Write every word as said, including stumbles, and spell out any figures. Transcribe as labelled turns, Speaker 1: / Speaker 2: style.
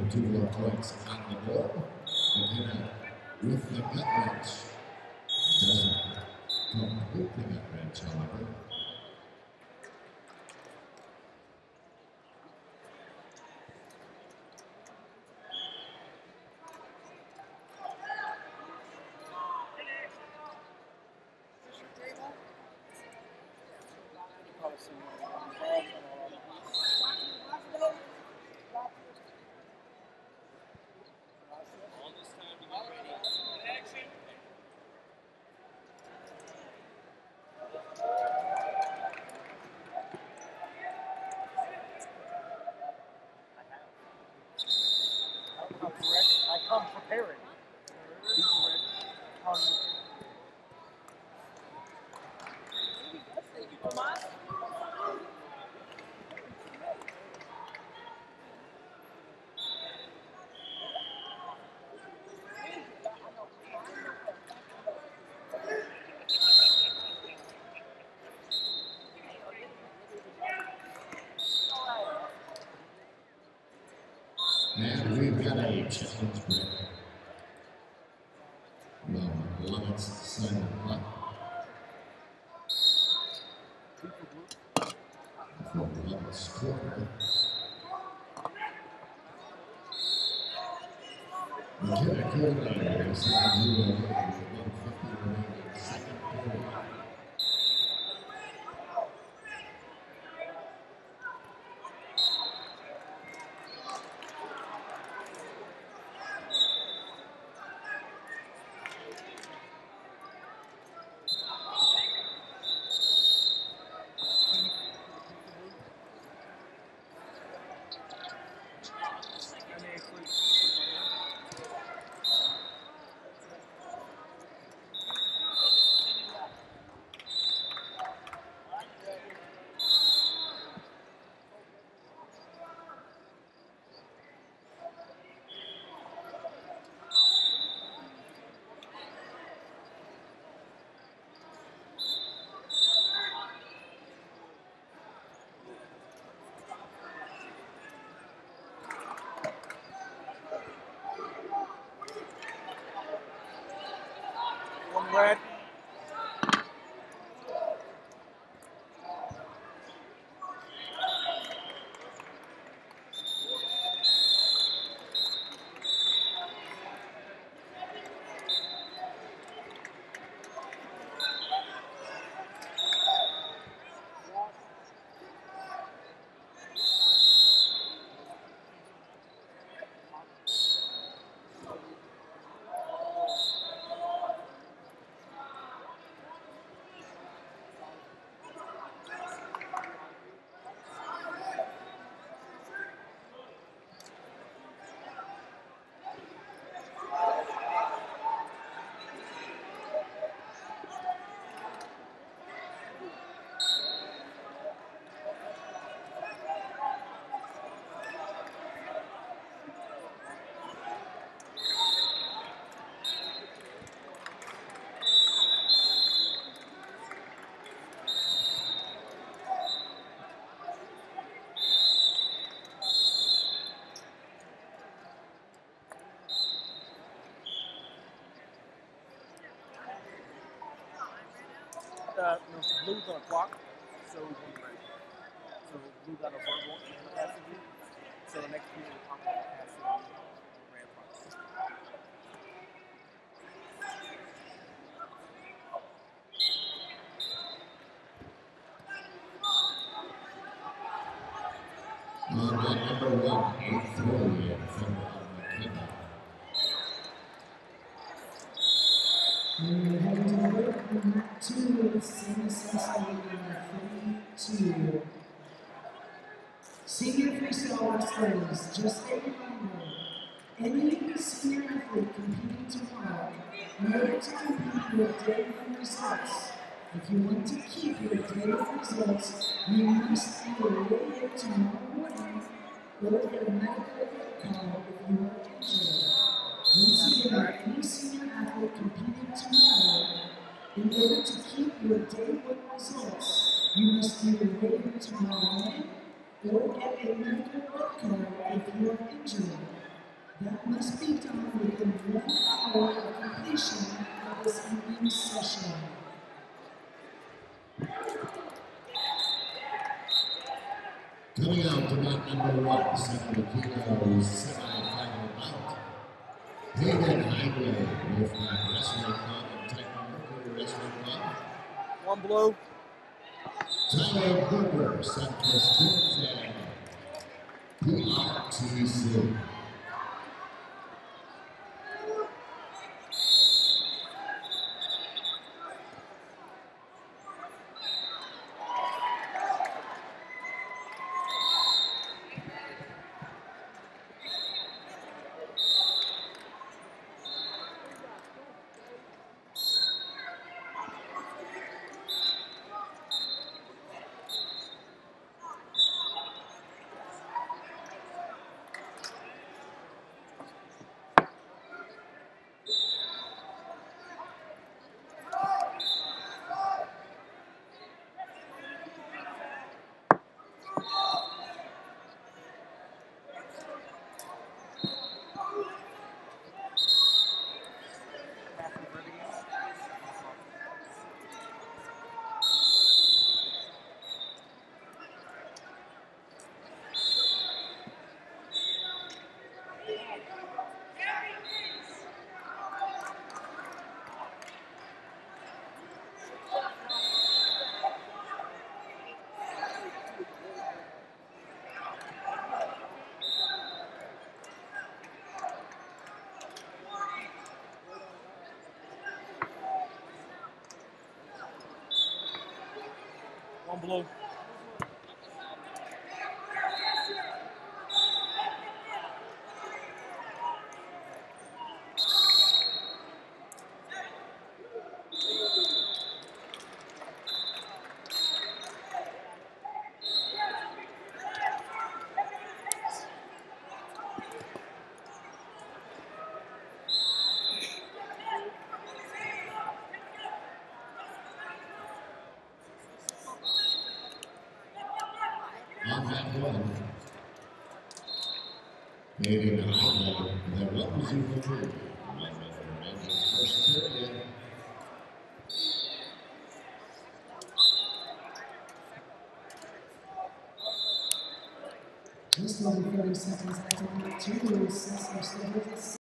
Speaker 1: two more points on the board. McKenna with the gut wrench. Doesn't complete the gut wrench, however. And we've got a challenge break. Well, Lemon's Simon Black. For Lemon's quarter. McKenna Coordinator is now new with one fifty remaining second period.
Speaker 2: Red. Uh, you know, so blue's on a clock, so is one red. So blue got a verbal capacity, so the next piece will pop up capacity red box.
Speaker 1: Number one, eight three from McKenna.
Speaker 3: We're heading to the break. Number two with Senior Associated thirty-two. Senior freestyle wrestlers, just a reminder, any senior athlete competing tomorrow, in order to compete with day one results, if you want to keep your day one results, you must either wait here tomorrow morning or get a medical call if you are injured. Once again, any senior athlete competing tomorrow, in order to keep your day one results, you must either wait here tomorrow morning or get a medical call if you are injured. That must be done within one hour of completion of this evening's session.
Speaker 1: Coming out to bout number one, seven kilos semi-final bout. Hayden Heigler with the Wrestling Club and Titan Mercury Wrestling Club.
Speaker 2: One blow.
Speaker 1: Tyler Berger, Santos Sports and P R T C.
Speaker 2: One blow.
Speaker 1: On that one, Hayden Heigler, the representative, first period.
Speaker 3: Just over thirty seconds left on the two. Cesar still has